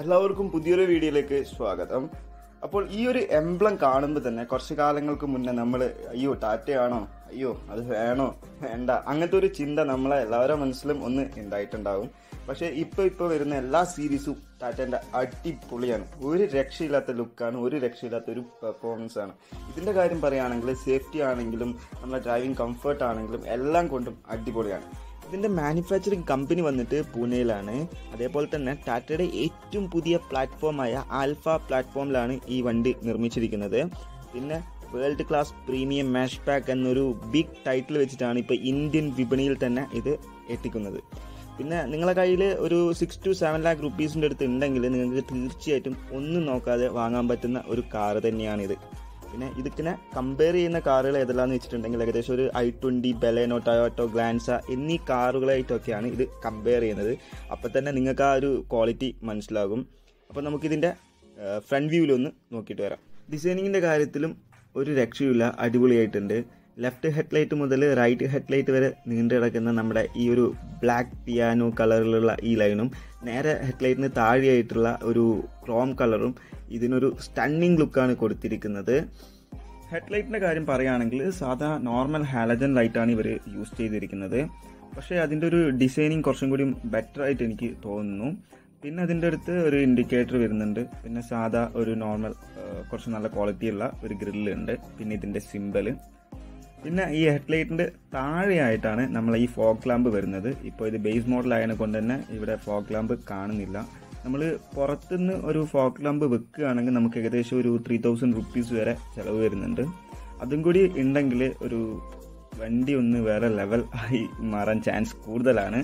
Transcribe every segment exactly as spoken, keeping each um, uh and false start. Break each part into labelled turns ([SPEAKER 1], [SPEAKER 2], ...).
[SPEAKER 1] എല്ലാവർക്കും പുതിയൊരു വീഡിയോയിലേക്ക് സ്വാഗതം. അപ്പോൾ ഈ ഒരു എംബ്ലം കാണുമ്പോൾ തന്നെ കുറച്ച് കാലങ്ങൾക്ക് മുന്നേ നമ്മൾ അയ്യോ ടാറ്റയാണോ, അയ്യോ അത് വേണോ വേണ്ട, അങ്ങനത്തെ ഒരു ചിന്ത നമ്മളെ എല്ലാവരുടെ മനസ്സിലും ഒന്ന് ഉണ്ടായിട്ടുണ്ടാവും. പക്ഷേ ഇപ്പോൾ ഇപ്പോൾ വരുന്ന എല്ലാ സീരീസും ടാറ്റേൻ്റെ അടിപൊളിയാണ്. ഒരു രക്ഷയില്ലാത്ത ലുക്കാണ്, ഒരു രക്ഷയില്ലാത്ത ഒരു പെർഫോമൻസ് ആണ്. ഇതിൻ്റെ കാര്യം പറയുകയാണെങ്കിൽ സേഫ്റ്റി ആണെങ്കിലും നമ്മളെ ഡ്രൈവിംഗ് കംഫർട്ട് ആണെങ്കിലും എല്ലാം കൊണ്ടും അടിപൊളിയാണ്. ഇതിൻ്റെ മാനുഫാക്ചറിങ് കമ്പനി വന്നിട്ട് പൂനെയിലാണ്. അതേപോലെ തന്നെ ടാറ്റയുടെ ഏറ്റവും പുതിയ പ്ലാറ്റ്ഫോമായ ആൽഫ പ്ലാറ്റ്ഫോമിലാണ് ഈ വണ്ടി നിർമ്മിച്ചിരിക്കുന്നത്. പിന്നെ world class premium mash pack എന്നൊരു ബിഗ് ടൈറ്റിൽ വെച്ചിട്ടാണ് ഇപ്പോൾ ഇന്ത്യൻ വിപണിയിൽ തന്നെ ഇത് എത്തിക്കുന്നത്. പിന്നെ നിങ്ങളുടെ കയ്യിൽ ഒരു സിക്സ് ടു സെവൻ ലാക്ക് റുപ്പീസിൻ്റെ അടുത്ത് ഉണ്ടെങ്കിൽ നിങ്ങൾക്ക് തീർച്ചയായിട്ടും ഒന്നും നോക്കാതെ വാങ്ങാൻ പറ്റുന്ന ഒരു കാർ തന്നെയാണിത്. പിന്നെ ഇതിനെ കമ്പയർ ചെയ്യുന്ന കാറുകൾ ഏതെല്ലാമെന്ന് വെച്ചിട്ടുണ്ടെങ്കിൽ ഏകദേശം ഒരു I twenty, Baleno, Toyota, Glanza എന്നീ കാറുകളായിട്ടൊക്കെയാണ് ഇത് കമ്പയർ ചെയ്യുന്നത്. അപ്പോൾ തന്നെ നിങ്ങൾക്ക് ആ ഒരു ക്വാളിറ്റി മനസ്സിലാകും. അപ്പോൾ നമുക്കിതിൻ്റെ ഫ്രണ്ട് വ്യൂവിലൊന്ന് നോക്കിയിട്ട് വരാം. ഡിസൈനിങ്ങിൻ്റെ കാര്യത്തിലും ഒരു രക്ഷയുമില്ല, അടിപൊളിയായിട്ടുണ്ട്. ലെഫ്റ്റ് ഹെഡ്ലൈറ്റ് മുതൽ റൈറ്റ് ഹെഡ്ലൈറ്റ് വരെ നീണ്ടു കിടക്കുന്ന നമ്മുടെ ഈ ഒരു ബ്ലാക്ക് പിയാനോ കളറിലുള്ള ഈ ലൈനും നേരെ ഹെഡ്ലൈറ്റിന് താഴെയായിട്ടുള്ള ഒരു ക്രോം കളറും ഇതിനൊരു സ്റ്റണ്ണിങ് ലുക്കാണ് കൊടുത്തിരിക്കുന്നത്. ഹെഡ്ലൈറ്റിൻ്റെ കാര്യം പറയുകയാണെങ്കിൽ സാധാ നോർമൽ ഹാലജൻ ലൈറ്റാണ് ഇവർ യൂസ് ചെയ്തിരിക്കുന്നത്. പക്ഷേ അതിൻ്റെ ഒരു ഡിസൈനിങ് കുറച്ചും കൂടി ബെറ്റർ ആയിട്ട് എനിക്ക് തോന്നുന്നു. പിന്നെ അതിൻ്റെ അടുത്ത് ഒരു ഇൻഡിക്കേറ്റർ വരുന്നുണ്ട്. പിന്നെ സാധാ ഒരു നോർമൽ കുറച്ച് നല്ല ക്വാളിറ്റിയുള്ള ഒരു ഗ്രില്ലുണ്ട്. പിന്നെ ഇതിൻ്റെ സിമ്പല്. പിന്നെ ഈ ഹെഡ്ലൈറ്റിൻ്റെ താഴെയായിട്ടാണ് നമ്മൾ ഈ ഫോഗ് ലാമ്പ് വരുന്നത്. ഇപ്പോൾ ഇത് ബേസ് മോഡലായതിനെ കൊണ്ട് തന്നെ ഇവിടെ ഫോഗ് ലാമ്പ് കാണുന്നില്ല. നമ്മൾ പുറത്തുനിന്ന് ഒരു ഫോഗ് ലാമ്പ് വെക്കുകയാണെങ്കിൽ നമുക്ക് ഏകദേശം ഒരു ത്രീ തൗസൻഡ് റുപ്പീസ് വരെ ചിലവ് വരുന്നുണ്ട്. അതും കൂടി ഉണ്ടെങ്കിൽ ഒരു വണ്ടി ഒന്ന് വേറെ ലെവൽ ആയി മാറാൻ ചാൻസ് കൂടുതലാണ്.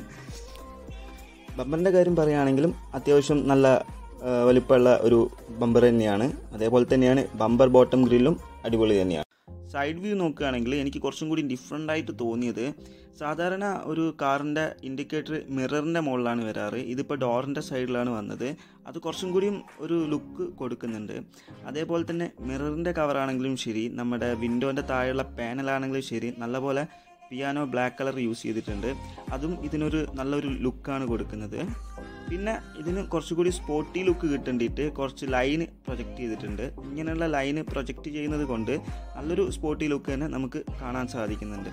[SPEAKER 1] ബമ്പറിൻ്റെ കാര്യം പറയുകയാണെങ്കിലും അത്യാവശ്യം നല്ല വലിപ്പമുള്ള ഒരു ബമ്പർ തന്നെയാണ്. അതേപോലെ തന്നെയാണ് ബമ്പർ ബോട്ടം ഗ്രില്ലും അടിപൊളി തന്നെയാണ്. സൈഡ് വ്യൂ നോക്കുകയാണെങ്കിൽ എനിക്ക് കുറച്ചും കൂടി ഡിഫറെൻ്റ് ആയിട്ട് തോന്നിയത്, സാധാരണ ഒരു കാറിൻ്റെ ഇൻഡിക്കേറ്റർ മിററിൻ്റെ മുകളിലാണ് വരാറ്. ഇതിപ്പോൾ ഡോറിൻ്റെ സൈഡിലാണ് വന്നത്. അത് കുറച്ചും കൂടിയും ഒരു ലുക്ക് കൊടുക്കുന്നുണ്ട്. അതേപോലെ തന്നെ മിററിൻ്റെ കവറാണെങ്കിലും ശരി, നമ്മുടെ വിൻഡോൻ്റെ താഴെയുള്ള പാനലാണെങ്കിലും ശരി, നല്ലപോലെ പിയാനോ ബ്ലാക്ക് കളർ യൂസ് ചെയ്തിട്ടുണ്ട്. അതും ഇതിനൊരു നല്ലൊരു ലുക്കാണ് കൊടുക്കുന്നത്. പിന്നെ ഇതിന് കുറച്ചുകൂടി സ്പോർട്ടി ലുക്ക് കിട്ടേണ്ടിയിട്ട് കുറച്ച് ലൈന് പ്രൊജക്റ്റ് ചെയ്തിട്ടുണ്ട്. ഇങ്ങനെയുള്ള ലൈന് പ്രൊജക്റ്റ് ചെയ്യുന്നത് കൊണ്ട് നല്ലൊരു സ്പോർട്ടി ലുക്ക് തന്നെ നമുക്ക് കാണാൻ സാധിക്കുന്നുണ്ട്.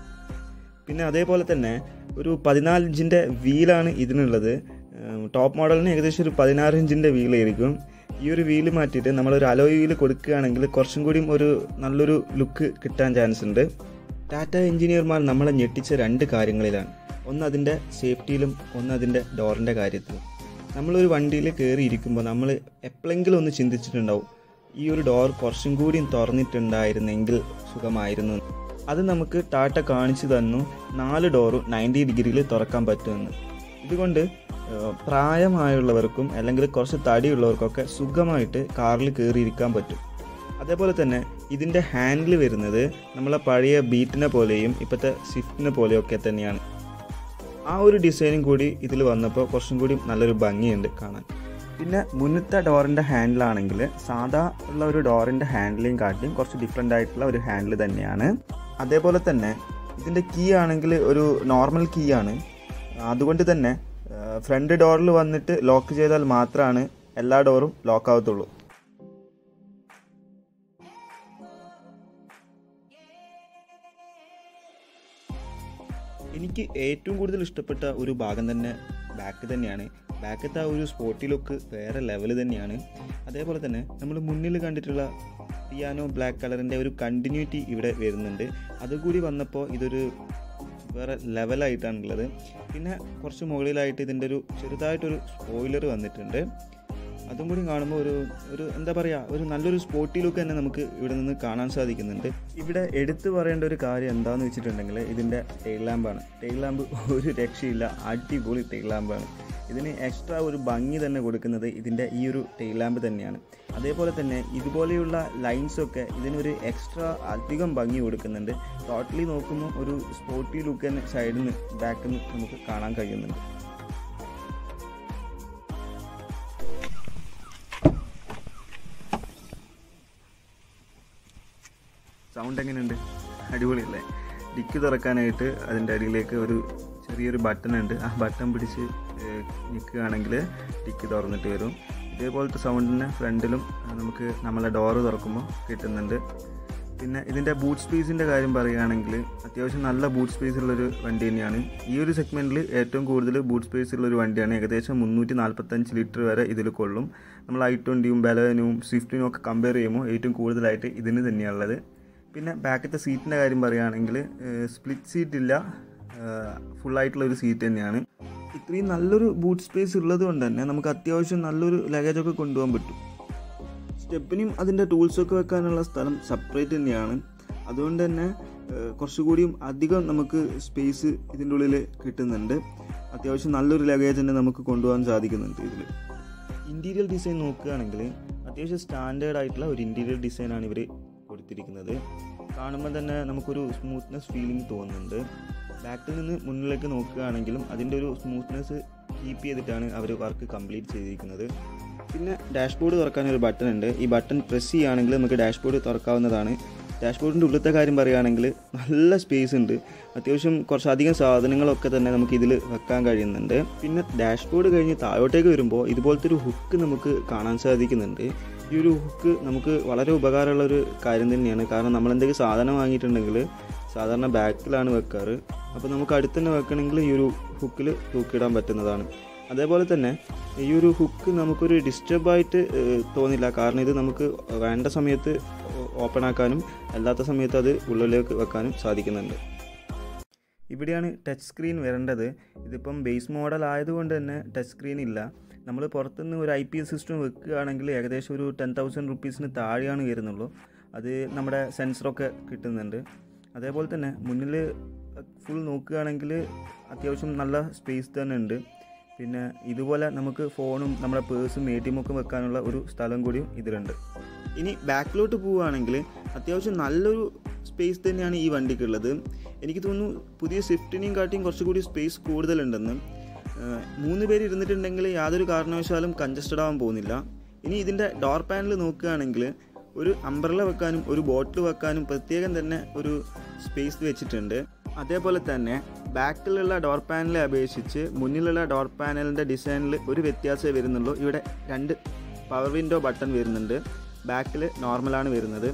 [SPEAKER 1] പിന്നെ അതേപോലെ തന്നെ ഒരു പതിനാല് ഇഞ്ചിൻ്റെ വീലാണ് ഇതിനുള്ളത്. ടോപ്പ് മോഡലിന് ഏകദേശം ഒരു പതിനാറ് ഇഞ്ചിൻ്റെ വീലായിരിക്കും. ഈ ഒരു വീല് മാറ്റിയിട്ട് നമ്മളൊരു അലോയ് വീല് കൊടുക്കുകയാണെങ്കിൽ കുറച്ചും കൂടിയും ഒരു നല്ലൊരു ലുക്ക് കിട്ടാൻ ചാൻസ് ഉണ്ട്. ടാറ്റ എഞ്ചിനീയർമാർ നമ്മളെ ഞെട്ടിച്ച രണ്ട് കാര്യങ്ങളിലാണ്. ഒന്ന് അതിൻ്റെ സേഫ്റ്റിയിലും ഒന്ന് അതിൻ്റെ ഡോറിൻ്റെ കാര്യത്തിലും. നമ്മളൊരു വണ്ടിയിൽ കയറി ഇരിക്കുമ്പോൾ നമ്മൾ എപ്പോഴെങ്കിലും ഒന്ന് ചിന്തിച്ചിട്ടുണ്ടാവും, ഈ ഒരു ഡോർ കുറച്ചും കൂടി തുറന്നിട്ടുണ്ടായിരുന്നെങ്കിൽ സുഖമായിരുന്നു. അത് നമുക്ക് ടാറ്റ കാണിച്ചു തന്നു. നാല് ഡോറും നയൻറ്റി ഡിഗ്രിയിൽ തുറക്കാൻ പറ്റുമെന്ന്. ഇതുകൊണ്ട് പ്രായമായുള്ളവർക്കും അല്ലെങ്കിൽ കുറച്ച് തടിയുള്ളവർക്കൊക്കെ സുഖമായിട്ട് കാറിൽ കയറിയിരിക്കാൻ പറ്റും. അതേപോലെ തന്നെ ഇതിൻ്റെ ഹാൻഡിൽ വരുന്നത് നമ്മളെ പഴയ ബീറ്റിനെ പോലെയും ഇപ്പോഴത്തെ സ്വിഫ്റ്റിനെ പോലെയൊക്കെ തന്നെയാണ്. ആ ഒരു ഡിസൈനും കൂടി ഇതിൽ വന്നപ്പോൾ കുറച്ചും കൂടി നല്ലൊരു ഭംഗിയുണ്ട് കാണാൻ. പിന്നെ മുന്നത്തെ ഡോറിൻ്റെ ഹാൻഡിലാണെങ്കിൽ സാധാ ഉള്ള ഒരു ഡോറിൻ്റെ ഹാൻഡിലും കാട്ടിയും കുറച്ച് ഡിഫറെൻ്റ് ആയിട്ടുള്ള ഒരു ഹാൻഡിൽ തന്നെയാണ്. അതേപോലെ തന്നെ ഇതിൻ്റെ കീ ആണെങ്കിൽ ഒരു നോർമൽ കീ ആണ്. അതുകൊണ്ട് തന്നെ ഫ്രണ്ട് ഡോറിൽ വന്നിട്ട് ലോക്ക് ചെയ്താൽ മാത്രമാണ് എല്ലാ ഡോറും ലോക്ക് ആവത്തുള്ളൂ. എനിക്ക് ഏറ്റവും കൂടുതൽ ഇഷ്ടപ്പെട്ട ഒരു ഭാഗം തന്നെ ബാക്ക് തന്നെയാണ്. ബാക്കത്തെ ആ ഒരു സ്പോർട്ടി ലുക്ക് വേറെ ലെവൽ തന്നെയാണ്. അതേപോലെ തന്നെ നമ്മൾ മുന്നിൽ കണ്ടിട്ടുള്ള പിയാനോ ബ്ലാക്ക് കളറിൻ്റെ ഒരു കണ്ടിന്യൂറ്റി ഇവിടെ വരുന്നുണ്ട്. അതുകൂടി വന്നപ്പോൾ ഇതൊരു വേറെ ലെവലായിട്ടാണുള്ളത്. പിന്നെ കുറച്ച് മുകളിലായിട്ട് ഇതിൻ്റെ ഒരു ചെറുതായിട്ടൊരു സ്പോയിലർ വന്നിട്ടുണ്ട്. അതും കൂടി കാണുമ്പോൾ ഒരു ഒരു എന്താ പറയുക, ഒരു നല്ലൊരു സ്പോർട്ടി ലുക്ക് തന്നെ നമുക്ക് ഇവിടെ നിന്ന് കാണാൻ സാധിക്കുന്നുണ്ട്. ഇവിടെ എടുത്തു പറയേണ്ട ഒരു കാര്യം എന്താണെന്ന് വെച്ചിട്ടുണ്ടെങ്കിൽ ഇതിൻ്റെ ടെയിൽ ലാമ്പാണ്. ടെയിൽ ലാമ്പ് ഒരു രക്ഷയില്ല, അടിപൊളി ടെയിൽ ലാമ്പാണ്. ഇതിന് എക്സ്ട്രാ ഒരു ഭംഗി തന്നെ കൊടുക്കുന്നത് ഇതിൻ്റെ ഈ ഒരു ടെയിൽ ലാമ്പ് തന്നെയാണ്. അതേപോലെ തന്നെ ഇതുപോലെയുള്ള ലൈൻസൊക്കെ ഇതിനൊരു എക്സ്ട്രാ അധികം ഭംഗി കൊടുക്കുന്നുണ്ട്. ടോട്ടലി നോക്കുമ്പോൾ ഒരു സ്പോർട്ടി ലുക്ക് തന്നെ സൈഡിൽ നിന്ന് ബാക്കിൽ നിന്ന് നമുക്ക് കാണാൻ കഴിയുന്നുണ്ട്. സൗണ്ട് എങ്ങനെയുണ്ട്? അടിപൊളിയല്ലേ? ഡിക്കി തുറക്കാനായിട്ട് അതിൻ്റെ അടിയിലേക്ക് ഒരു ചെറിയൊരു ബട്ടൺ ഉണ്ട്. ആ ബട്ടൺ പിടിച്ച് നിൽക്കുകയാണെങ്കിൽ ഡിക്കി തുറന്നിട്ട് വരും. ഇതേപോലത്തെ സൗണ്ട് തന്നെ ഫ്രണ്ടിലും നമുക്ക് നമ്മളെ ഡോറ് തുറക്കുമ്പോൾ കിട്ടുന്നുണ്ട്. പിന്നെ ഇതിൻ്റെ ബൂട്ട് സ്പേസിൻ്റെ കാര്യം പറയുകയാണെങ്കിൽ അത്യാവശ്യം നല്ല ബൂട്ട് സ്പേസ് ഉള്ളൊരു വണ്ടി തന്നെയാണ്. ഈ ഒരു സെഗ്മെൻറ്റിൽ ഏറ്റവും കൂടുതൽ ബൂട്ട് സ്പേസ് ഉള്ളൊരു വണ്ടിയാണ്. ഏകദേശം മുന്നൂറ്റി നാൽപ്പത്തഞ്ച് ലിറ്റർ വരെ ഇതിൽ കൊള്ളും. നമ്മൾ ഐ ട്വൻറ്റിയും ബലനും സ്വിഫ്റ്റിനും ഒക്കെ കമ്പയർ ചെയ്യുമ്പോൾ ഏറ്റവും കൂടുതലായിട്ട് ഇതിന് തന്നെയാണുള്ളത്. പിന്നെ ബാക്കത്തെ സീറ്റിൻ്റെ കാര്യം പറയുകയാണെങ്കിൽ സ്പ്ലിറ്റ് സീറ്റില്ല, ഫുള്ളായിട്ടുള്ളൊരു സീറ്റ് തന്നെയാണ്. ഇത്രയും നല്ലൊരു ബൂട്ട് സ്പേസ് ഉള്ളത് കൊണ്ട് തന്നെ നമുക്ക് അത്യാവശ്യം നല്ലൊരു ലഗേജൊക്കെ കൊണ്ടുപോകാൻ പറ്റും. സ്റ്റെപ്പിനും അതിൻ്റെ ടൂൾസൊക്കെ വെക്കാനുള്ള സ്ഥലം സെപ്പറേറ്റ് തന്നെയാണ്. അതുകൊണ്ട് തന്നെ കുറച്ചുകൂടിയും അധികം നമുക്ക് സ്പേസ് ഇതിൻ്റെ ഉള്ളിൽ കിട്ടുന്നുണ്ട്. അത്യാവശ്യം നല്ലൊരു ലഗേജ് തന്നെ നമുക്ക് കൊണ്ടുപോകാൻ സാധിക്കുന്നുണ്ട് ഇതിൽ. ഇൻറ്റീരിയർ ഡിസൈൻ നോക്കുകയാണെങ്കിൽ അത്യാവശ്യം സ്റ്റാൻഡേർഡ് ആയിട്ടുള്ള ഒരു ഇൻറ്റീരിയർ ഡിസൈനാണ് ഇവർ കൊടുത്തിരിക്കുന്നത്. കാണുമ്പോൾ തന്നെ നമുക്കൊരു സ്മൂത്ത്നെസ് ഫീലിംഗ് തോന്നുന്നുണ്ട്. ബാക്കിൽ നിന്ന് മുന്നിലേക്ക് നോക്കുകയാണെങ്കിലും അതിൻ്റെ ഒരു സ്മൂത്ത്നെസ് കീപ്പ് ചെയ്തിട്ടാണ് അവർ വർക്ക് കംപ്ലീറ്റ് ചെയ്തിരിക്കുന്നത്. പിന്നെ ഡാഷ്ബോർഡ് തുറക്കാനൊരു ബട്ടൺ ഉണ്ട്. ഈ ബട്ടൺ പ്രസ് ചെയ്യുകയാണെങ്കിൽ നമുക്ക് ഡാഷ്ബോർഡ് തുറക്കാവുന്നതാണ്. ഡാഷ്ബോർഡിൻ്റെ ഉള്ളിലത്തെ കാര്യം പറയുകയാണെങ്കിൽ നല്ല സ്പേസ് ഉണ്ട്. അത്യാവശ്യം കുറച്ചധികം സാധനങ്ങളൊക്കെ തന്നെ നമുക്ക് ഇതിൽ വെക്കാൻ കഴിയുന്നുണ്ട്. പിന്നെ ഡാഷ്ബോർഡ് കഴിഞ്ഞ് താഴോട്ടേക്ക് വരുമ്പോൾ ഇതുപോലത്തെ ഒരു ഹുക്ക് നമുക്ക് കാണാൻ സാധിക്കുന്നുണ്ട്. ഈ ഒരു ഹുക്ക് നമുക്ക് വളരെ ഉപകാരമുള്ളൊരു കാര്യം തന്നെയാണ്. കാരണം നമ്മൾ എന്തെങ്കിലും സാധനം വാങ്ങിയിട്ടുണ്ടെങ്കിൽ സാധാരണ ബാക്കിലാണ് വെക്കാറ്. അപ്പോൾ നമുക്ക് അടുത്ത് തന്നെ വെക്കണമെങ്കിൽ ഈ ഒരു ഹുക്കിൽ തൂക്കിയിടാൻ പറ്റുന്നതാണ്. അതേപോലെ തന്നെ ഈ ഒരു ഹുക്ക് നമുക്കൊരു ഡിസ്റ്റർബായിട്ട് തോന്നില്ല. കാരണം ഇത് നമുക്ക് വേണ്ട സമയത്ത് ഓപ്പൺ ആക്കാനും അല്ലാത്ത സമയത്ത് അത് ഉള്ളിലേക്ക് വെക്കാനും സാധിക്കുന്നുണ്ട്. ഇവിടെയാണ് ടച്ച് സ്ക്രീൻ വരേണ്ടത്. ഇതിപ്പം ബേസ് മോഡൽ ആയതുകൊണ്ട് തന്നെ ടച്ച് സ്ക്രീൻ ഇല്ല. നമ്മൾ പുറത്തുനിന്ന് ഒരു ഐ പി എസ് സിസ്റ്റം വെക്കുകയാണെങ്കിൽ ഏകദേശം ഒരു ടെൻ തൗസൻഡ് റുപ്പീസിന് താഴെയാണ് വരുന്നുള്ളൂ. അത് നമ്മുടെ സെൻസറൊക്കെ കിട്ടുന്നുണ്ട്. അതേപോലെ തന്നെ മുന്നിൽ ഫുൾ നോക്കുകയാണെങ്കിൽ അത്യാവശ്യം നല്ല സ്പേസ് തന്നെ ഉണ്ട്. പിന്നെ ഇതുപോലെ നമുക്ക് ഫോണും നമ്മുടെ പേഴ്സും എ ടി എം ഒക്കെ വെക്കാനുള്ള ഒരു സ്ഥലം കൂടിയും ഇതിലുണ്ട്. ഇനി ബാക്കിലോട്ട് പോവുകയാണെങ്കിൽ അത്യാവശ്യം നല്ലൊരു സ്പേസ് തന്നെയാണ് ഈ വണ്ടിക്കുള്ളത്. എനിക്ക് തോന്നുന്നു പുതിയ സ്വിഫ്റ്റിനെയും കാട്ടിയും കുറച്ചുകൂടി സ്പേസ് കൂടുതലുണ്ടെന്ന്. മൂന്ന് പേര് ഇരുന്നിട്ടുണ്ടെങ്കിൽ യാതൊരു കാരണവശാലും കൺജസ്റ്റഡ് ആവാൻ പോകുന്നില്ല. ഇനി ഇതിൻ്റെ ഡോർ പാനൽ നോക്കുകയാണെങ്കിൽ ഒരു അംബ്രല്ല വെക്കാനും ഒരു ബോട്ടിൽ വെക്കാനും പ്രത്യേകം തന്നെ ഒരു സ്പേസ് വെച്ചിട്ടുണ്ട്. അതേപോലെ തന്നെ ബാക്കിലുള്ള ഡോർ പാനലെ അപേക്ഷിച്ച് മുന്നിലുള്ള ഡോർ പാനലിൻ്റെ ഡിസൈനിൽ ഒരു വ്യത്യാസമേ വരുന്നുള്ളൂ. ഇവിടെ രണ്ട് പവർ വിൻഡോ ബട്ടൺ വരുന്നുണ്ട്. ബാക്കിൽ നോർമലാണ് വരുന്നത്.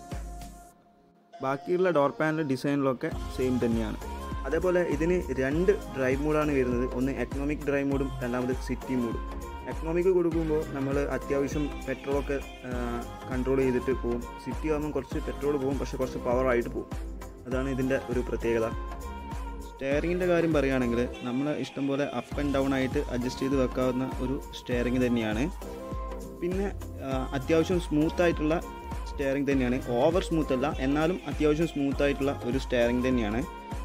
[SPEAKER 1] ബാക്കിയുള്ള ഡോർ പാനൽ ഡിസൈനിലൊക്കെ സെയിം തന്നെയാണ്. അതേപോലെ ഇതിന് രണ്ട് ഡ്രൈവ് മോഡാണ് വരുന്നത്. ഒന്ന് എക്കണോമിക് ഡ്രൈവ് മോഡും രണ്ടാമത് സിറ്റി മോഡും. എക്കണോമിക് കൊടുക്കുമ്പോൾ നമ്മൾ അത്യാവശ്യം പെട്രോളൊക്കെ കൺട്രോൾ ചെയ്തിട്ട് പോകും. സിറ്റി ആകുമ്പോൾ കുറച്ച് പെട്രോൾ പോകും, പക്ഷേ കുറച്ച് പവറായിട്ട് പോകും. അതാണ് ഇതിൻ്റെ ഒരു പ്രത്യേകത. സ്റ്റെയറിങ്ങിൻ്റെ കാര്യം പറയുകയാണെങ്കിൽ നമ്മൾ ഇഷ്ടംപോലെ അപ്പ് ആൻഡ് ഡൗൺ ആയിട്ട് അഡ്ജസ്റ്റ് ചെയ്ത് വെക്കാവുന്ന ഒരു സ്റ്റെയറിങ് തന്നെയാണ്. പിന്നെ അത്യാവശ്യം സ്മൂത്തായിട്ടുള്ള സ്റ്റെയറിങ് തന്നെയാണ്. ഓവർ സ്മൂത്ത് അല്ല, എന്നാലും അത്യാവശ്യം സ്മൂത്തായിട്ടുള്ള ഒരു സ്റ്റെയറിങ് തന്നെയാണ്.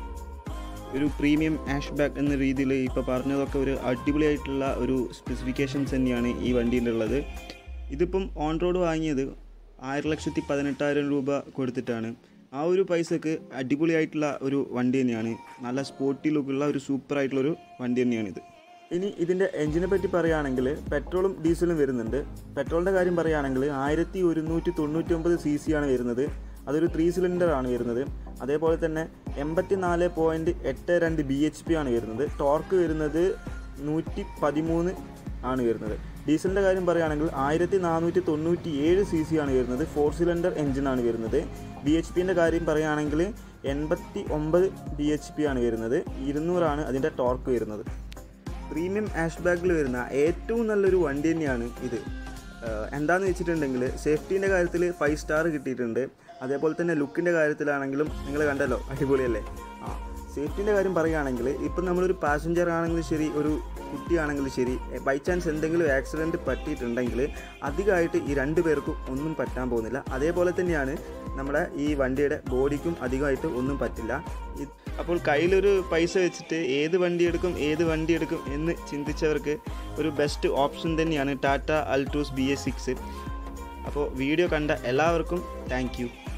[SPEAKER 1] ഒരു പ്രീമിയം ആഷ് ബാക്ക് എന്ന രീതിയിൽ ഇപ്പോൾ പറഞ്ഞതൊക്കെ ഒരു അടിപൊളിയായിട്ടുള്ള ഒരു സ്പെസിഫിക്കേഷൻസ് തന്നെയാണ് ഈ വണ്ടിയിലുള്ളത്. ഇതിപ്പം ഓൺ റോഡ് വാങ്ങിയത് ആയിരം ലക്ഷത്തി പതിനെട്ടായിരം രൂപ കൊടുത്തിട്ടാണ്. ആ ഒരു പൈസക്ക് അടിപൊളിയായിട്ടുള്ള ഒരു വണ്ടി തന്നെയാണ്. നല്ല സ്പോർട്ടി ലുക്കുള്ള ഒരു സൂപ്പറായിട്ടുള്ളൊരു വണ്ടി തന്നെയാണിത്. ഇനി ഇതിൻ്റെ എഞ്ചിനെ പറ്റി പറയുകയാണെങ്കിൽ പെട്രോളും ഡീസലും വരുന്നുണ്ട്. പെട്രോളിൻ്റെ കാര്യം പറയുകയാണെങ്കിൽ ആയിരത്തി ഒരുന്നൂറ്റി തൊണ്ണൂറ്റി ഒമ്പത് സി സി ആണ് വരുന്നത്. അതൊരു ത്രീ സിലിണ്ടർ ആണ് വരുന്നത്. അതേപോലെ തന്നെ എൺപത്തി നാല് പോയിൻറ്റ് എട്ട് രണ്ട് ബി എച്ച് പി ആണ് വരുന്നത്. ടോർക്ക് വരുന്നത് നൂറ്റി പതിമൂന്ന് ആണ് വരുന്നത്. ഡീസലിൻ്റെ കാര്യം പറയുകയാണെങ്കിൽ ആയിരത്തി നാനൂറ്റി തൊണ്ണൂറ്റി ഏഴ് സി സി ആണ് വരുന്നത്. ഫോർ സിലിണ്ടർ എഞ്ചിനാണ് വരുന്നത്. ബി എച്ച് പിൻ്റെ കാര്യം പറയുകയാണെങ്കിൽ എൺപത്തി ഒമ്പത് ബി എച്ച് പി ആണ് വരുന്നത്. ഇരുന്നൂറാണ് അതിൻ്റെ ടോർക്ക് വരുന്നത്. പ്രീമിയം ആഷ് ബാഗിൽ വരുന്ന ഏറ്റവും നല്ലൊരു വണ്ടി തന്നെയാണ് ഇത്. എന്താണെന്ന് വെച്ചിട്ടുണ്ടെങ്കിൽ സേഫ്റ്റീൻ്റെ കാര്യത്തിൽ ഫൈവ് സ്റ്റാർ കിട്ടിയിട്ടുണ്ട്. അതേപോലെ തന്നെ ലുക്കിൻ്റെ കാര്യത്തിലാണെങ്കിലും നിങ്ങൾ കണ്ടല്ലോ, അടിപൊളിയല്ലേ. ആ സേഫ്റ്റീൻ്റെ കാര്യം പറയുകയാണെങ്കിൽ ഇപ്പം നമ്മളൊരു പാസഞ്ചർ ആണെങ്കിലും ശരി, ഒരു കുട്ടിയാണെങ്കിലും ശരി, ബൈ ചാൻസ് എന്തെങ്കിലും ആക്സിഡൻറ്റ് പറ്റിയിട്ടുണ്ടെങ്കിൽ അധികമായിട്ട് ഈ രണ്ട് പേർക്കും ഒന്നും പറ്റാൻ പോകുന്നില്ല. അതേപോലെ തന്നെയാണ് നമ്മുടെ ഈ വണ്ടിയുടെ ബോഡിക്കും അധികമായിട്ട് ഒന്നും പറ്റില്ല. അപ്പോൾ കയ്യിലൊരു പൈസ വെച്ചിട്ട് ഏത് വണ്ടി എടുക്കും ഏത് വണ്ടി എടുക്കും എന്ന് ചിന്തിച്ചവർക്ക് ഒരു ബെസ്റ്റ് ഓപ്ഷൻ തന്നെയാണ് Tata Altroz B S six. അപ്പോൾ വീഡിയോ കണ്ട എല്ലാവർക്കും താങ്ക് യു.